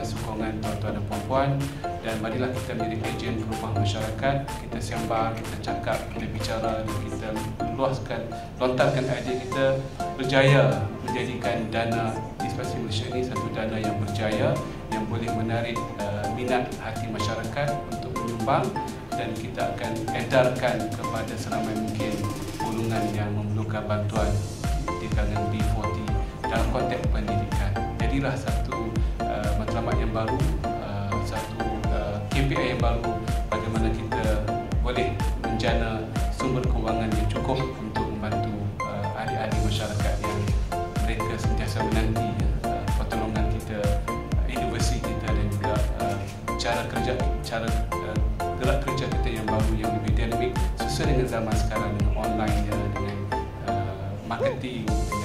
sokongan tuan-tuan dan puan-puan, dan marilah kita menjadi ejen perubahan masyarakat. Kita sembang, kita cakap, kita bicara, dan kita lontarkan idea kita, berjaya menjadikan dana Inspirasi Malaysia ini satu dana yang berjaya, yang boleh menarik minat hati masyarakat untuk menyumbang, dan kita akan edarkan kepada seramai mungkin golongan yang memerlukan bantuan di kalangan B40 dalam konteks pendidikan. Jadilah satu matlamat yang baru, satu KPI yang baru, bagaimana kita boleh menjana sumber kewangan yang cukup untuk membantu ahli-ahli masyarakat yang mereka sentiasa menanti pertolongan kita, inovasi kita, dan juga cara gerak kerja kita yang baru, yang lebih dinamik sesuai dengan zaman sekarang, dengan online, dengan marketing, dengan